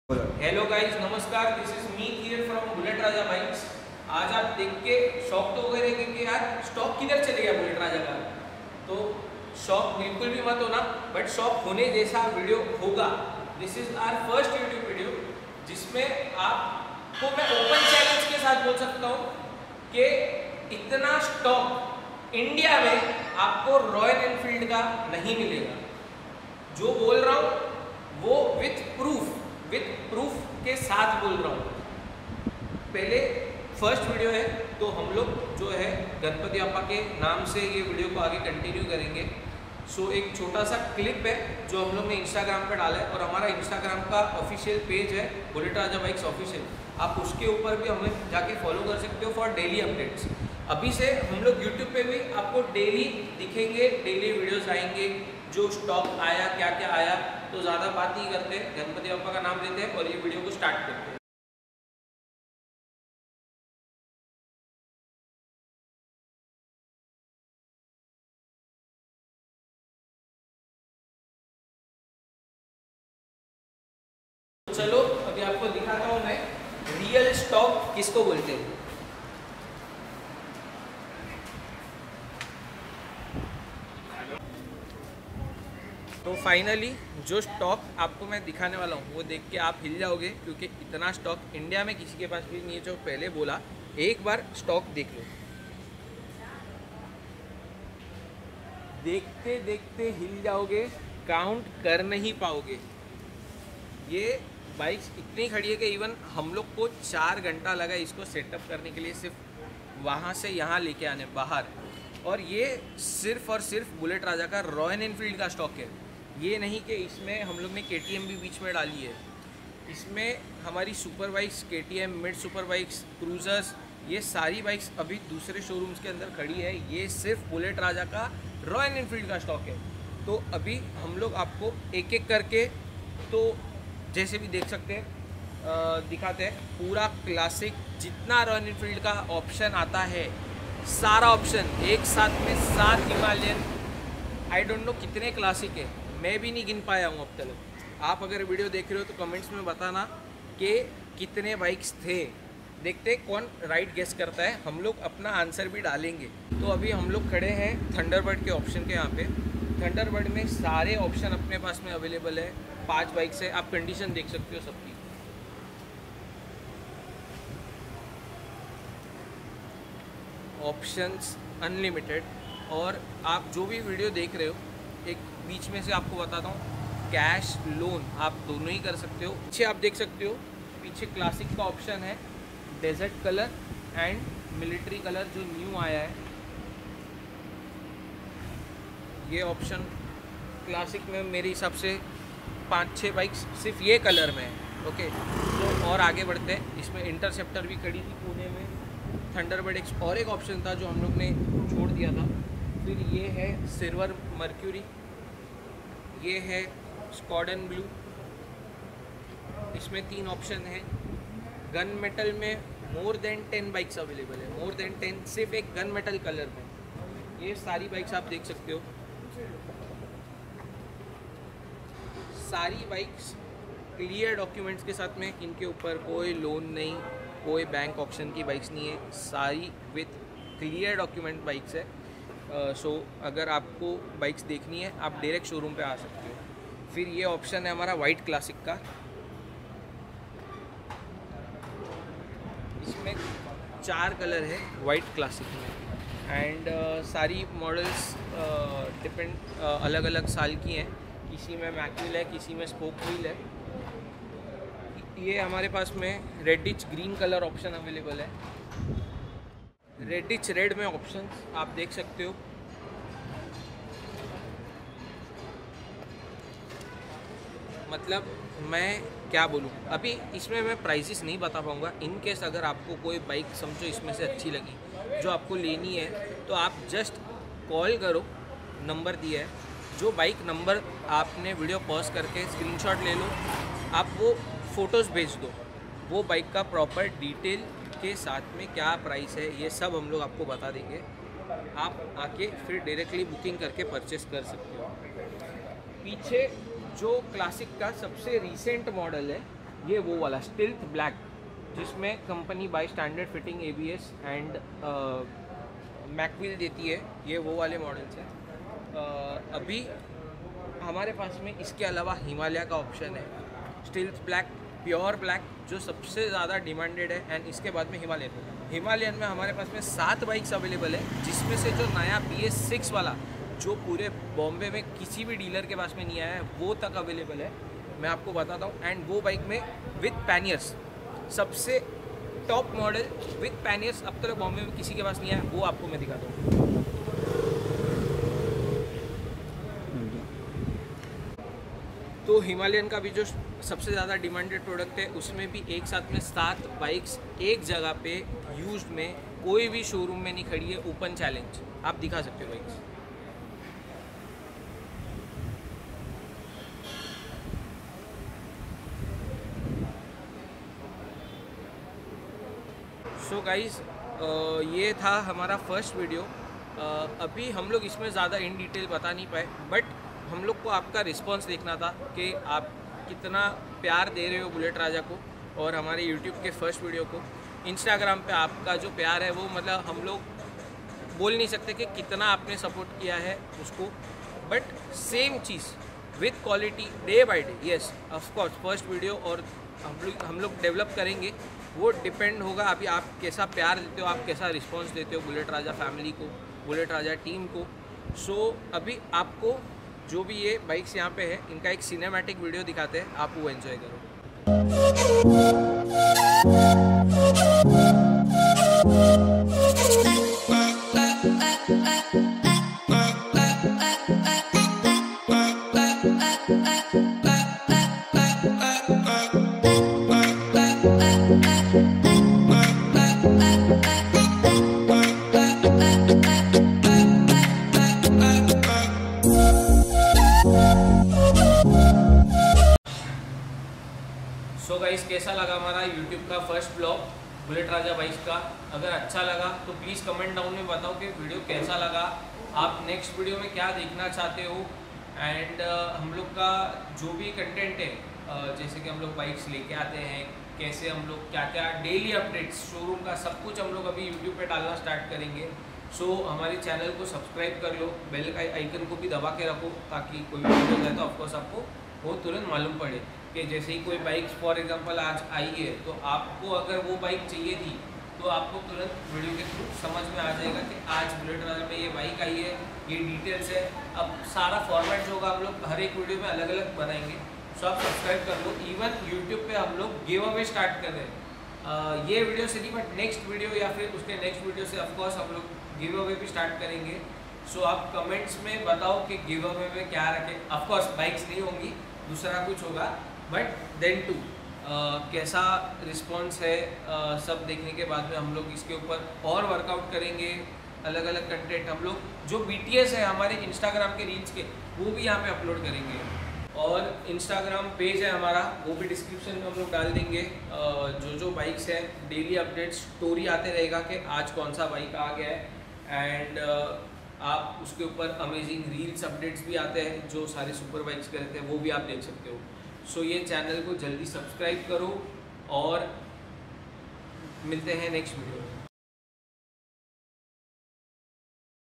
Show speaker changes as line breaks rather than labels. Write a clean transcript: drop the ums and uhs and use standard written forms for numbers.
Hello guys, नमस्कार। This is me here from Bullet Raja Bikes. आज आप देख के शॉक तो हो गए कि यार स्टॉक किधर चले गया बुलेट राजा का। तो शॉक बिल्कुल भी मत होना, बट शॉक होने जैसा वीडियो होगा। This is our first YouTube video जिसमें आपको मैं ओपन चैलेंज के साथ बोल सकता हूँ कि इतना स्टॉक इंडिया में आपको रॉयल एनफील्ड का नहीं मिलेगा। जो बोल रहा हूँ वो विथ प्रूफ के साथ बोल रहा हूँ। पहले फर्स्ट वीडियो है तो हम लोग जो है गणपति अप्पा के नाम से ये वीडियो को आगे कंटिन्यू करेंगे। सो एक छोटा सा क्लिप है जो हम लोग ने इंस्टाग्राम पे डाला है और हमारा इंस्टाग्राम का ऑफिशियल पेज है बुलेट राजा बाइक्स ऑफिशियल। आप उसके ऊपर भी हमें जाके फॉलो कर सकते हो फॉर डेली अपडेट्स। अभी से हम लोग यूट्यूब पे भी आपको डेली दिखेंगे, डेली वीडियोस आएंगे जो स्टॉक आया, क्या क्या आया। तो ज़्यादा बात नहीं करते, गणपति बप्पा का नाम लेते हैं और ये वीडियो को स्टार्ट करते हैं। चलो अभी आपको दिखाता हूँ मैं रियल स्टॉक किसको बोलते हैं। तो फाइनली जो स्टॉक आपको मैं दिखाने वाला हूँ वो देख के आप हिल जाओगे, क्योंकि इतना स्टॉक इंडिया में किसी के पास भी नहीं है। जो पहले बोला, एक बार स्टॉक देख लो, देखते देखते हिल जाओगे, काउंट कर नहीं पाओगे। ये बाइक्स इतनी खड़ी है कि इवन हम लोग को 4 घंटा लगा इसको सेटअप करने के लिए, सिर्फ वहाँ से यहाँ लेके आने बाहर। और ये सिर्फ और सिर्फ बुलेट राजा का रॉयल एनफील्ड का स्टॉक है। ये नहीं कि इसमें हम लोग ने KTM भी बीच में डाली है। इसमें हमारी super bikes, KTM, mid super bikes, cruisers, ये सारी बाइक्स अभी दूसरे शोरूम्स के अंदर खड़ी है। ये सिर्फ बुलेट राजा का रॉयल एनफील्ड का स्टॉक है। तो अभी हम लोग आपको एक एक करके, तो जैसे भी देख सकते हैं, दिखाते हैं पूरा क्लासिक। जितना रॉयल एनफील्ड का ऑप्शन आता है, सारा ऑप्शन एक साथ में 7 हिमालयन, आई डोंट नो कितने क्लासिक है, मैं भी नहीं गिन पाया हूँ अब तक। आप अगर वीडियो देख रहे हो तो कमेंट्स में बताना कि कितने बाइक्स थे। देखते कौन राइट गेस करता है, हम लोग अपना आंसर भी डालेंगे। तो अभी हम लोग खड़े हैं थंडरबर्ड के ऑप्शन के यहाँ पे। थंडरबर्ड में सारे ऑप्शन अपने पास में अवेलेबल है। 5 बाइक्स है, आप कंडीशन देख सकते हो सबकी। Options unlimited. और आप जो भी वीडियो देख रहे हो, एक बीच में से आपको बताता हूँ, कैश, लोन आप दोनों ही कर सकते हो। पीछे आप देख सकते हो, पीछे क्लासिक का ऑप्शन है, desert colour and military colour जो न्यू आया है। ये ऑप्शन क्लासिक में मेरे हिसाब से 5-6 बाइक्स सिर्फ ये कलर में है। ओके, तो और आगे बढ़ते हैं। इसमें इंटरसेप्टर भी खड़ी थी पुणे में। थंडरबर्ड एक और एक ऑप्शन था जो हम लोग ने छोड़ दिया था। फिर ये है सिल्वर मर्क्यूरी, ये है स्कॉडन ब्लू। इसमें 3 ऑप्शन है। गन मेटल में मोर देन 10 बाइक्स अवेलेबल है, मोर देन 10 सिर्फ एक गन मेटल कलर में। ये सारी बाइक्स आप देख सकते हो। सारी बाइक्स क्लियर डॉक्यूमेंट्स के साथ में, इनके ऊपर कोई लोन नहीं, कोई बैंक ऑप्शन की बाइक्स नहीं है, सारी विथ क्लियर डॉक्यूमेंट बाइक्स है। सो अगर आपको बाइक्स देखनी है आप डायरेक्ट शोरूम पे आ सकते हो। फिर ये ऑप्शन है हमारा वाइट क्लासिक का। इसमें 4 कलर है वाइट क्लासिक में। एंड सारी मॉडल्स डिपेंड अलग अलग साल की हैं। किसी में मैक्यूल है, किसी में स्पोक व्हील है। ये हमारे पास में reddish green colour option available है। रेडिच रेड में ऑप्शन आप देख सकते हो। मतलब मैं क्या बोलूँ, अभी इसमें मैं प्राइसेस नहीं बता पाऊँगा। इन केस अगर आपको कोई बाइक समझो इसमें से अच्छी लगी जो आपको लेनी है, तो आप जस्ट कॉल करो, नंबर दिया है। जो बाइक नंबर आपने वीडियो पॉज करके स्क्रीनशॉट ले लो, आप वो फ़ोटोज़ भेज दो, वो बाइक का प्रॉपर डिटेल के साथ में क्या प्राइस है ये सब हम लोग आपको बता देंगे। आप आके फिर डायरेक्टली बुकिंग करके परचेस कर सकते हो। पीछे जो क्लासिक का सबसे रीसेंट मॉडल है ये वो वाला स्टिल्थ ब्लैक, जिसमें company by standard fitting ABS and mag wheel देती है, ये वो वाले मॉडल्स हैं। अभी हमारे पास में इसके अलावा हिमालय का ऑप्शन है, स्टिल्थ ब्लैक, प्योर ब्लैक, जो सबसे ज़्यादा डिमांडेड है। एंड इसके बाद में हिमालयन में हमारे पास में 7 बाइक्स अवेलेबल है, जिसमें से जो नया BS6 वाला, जो पूरे बॉम्बे में किसी भी डीलर के पास में नहीं आया है, वो तक अवेलेबल है, मैं आपको बताता हूँ। एंड वो बाइक में विथ पैनियर्स, सबसे टॉप मॉडल विथ पैनियर्स अब तक बॉम्बे में किसी के पास नहीं आया, वो आपको मैं दिखाता हूँ। तो हिमालयन का भी जो सबसे ज़्यादा डिमांडेड प्रोडक्ट है, उसमें भी एक साथ में 7 बाइक्स एक जगह पे यूज्ड में, कोई भी शोरूम में नहीं खड़ी है, ओपन चैलेंज, आप दिखा सकते हो बाइक्स। सो गाइस, ये था हमारा फर्स्ट वीडियो। अभी हम लोग इसमें ज़्यादा इन डिटेल बता नहीं पाए, बट हम लोग को आपका रिस्पांस देखना था कि आप कितना प्यार दे रहे हो बुलेट राजा को और हमारे यूट्यूब के फर्स्ट वीडियो को। इंस्टाग्राम पे आपका जो प्यार है वो मतलब हम लोग बोल नहीं सकते कि कितना आपने सपोर्ट किया है उसको, बट सेम चीज़ with quality day by day, yes of course first video और हम लोग डेवलप करेंगे, वो डिपेंड होगा अभी आप कैसा प्यार देते हो, आप कैसा रिस्पांस देते हो बुलेट राजा फैमिली को, बुलेट राजा टीम को। सो अभी आपको जो भी ये बाइक्स यहाँ पे है, इनका एक सिनेमैटिक वीडियो दिखाते हैं, आप वो एंजॉय करो। सो गाइस, कैसा लगा हमारा यूट्यूब का first blog Bullet Raja Bikes का? अगर अच्छा लगा तो प्लीज़ कमेंट डाउन में बताओ कि वीडियो कैसा लगा, आप नेक्स्ट वीडियो में क्या देखना चाहते हो। एंड हम लोग का जो भी कंटेंट है, जैसे कि हम लोग बाइक्स लेके आते हैं, कैसे हम लोग क्या क्या डेली अपडेट्स शोरूम का, सब कुछ हम लोग अभी यूट्यूब पे डालना स्टार्ट करेंगे। सो हमारे चैनल को सब्सक्राइब कर लो, बेल का आइकन को भी दबा के रखो, ताकि कोई भी वीडियो जाए तो ऑफकोर्स आपको वो तुरंत मालूम पड़े कि जैसे ही कोई बाइक फॉर एग्जांपल आज आई है, तो आपको अगर वो बाइक चाहिए थी तो आपको तुरंत वीडियो के थ्रू समझ में आ जाएगा कि आज बुलेट राजा में ये बाइक आई है, ये डिटेल्स है। अब सारा फॉर्मेट जो होगा हम लोग हर एक वीडियो में अलग अलग बनाएंगे, सो आप सब्सक्राइब कर लो। इवन यूट्यूब पे हम लोग गिव अवे स्टार्ट कर रहे हैं, ये वीडियो से नहीं बट नेक्स्ट वीडियो या फिर उसके नेक्स्ट वीडियो से ऑफकोर्स हम लोग गिव अवे भी स्टार्ट करेंगे। सो आप कमेंट्स में बताओ कि गिव अवे में क्या रखें। ऑफकोर्स बाइक्स नहीं होंगी, दूसरा कुछ होगा, बट देन टू कैसा रिस्पॉन्स है, सब देखने के बाद में हम लोग इसके ऊपर और वर्कआउट करेंगे। अलग अलग कंटेंट हम लोग जो BTS है हमारे इंस्टाग्राम के रील्स के, वो भी यहाँ पे अपलोड करेंगे। और इंस्टाग्राम पेज है हमारा, वो भी डिस्क्रिप्शन में हम लोग डाल देंगे। जो बाइक्स है डेली अपडेट्स स्टोरी आते रहेगा कि आज कौन सा बाइक आ गया है। एंड आप उसके ऊपर अमेजिंग रील्स अपडेट्स भी आते हैं, जो सारे सुपर बाइक्स के रहते हैं, वो भी आप देख सकते हो। सो ये चैनल को जल्दी सब्सक्राइब करो और मिलते हैं नेक्स्ट वीडियो में।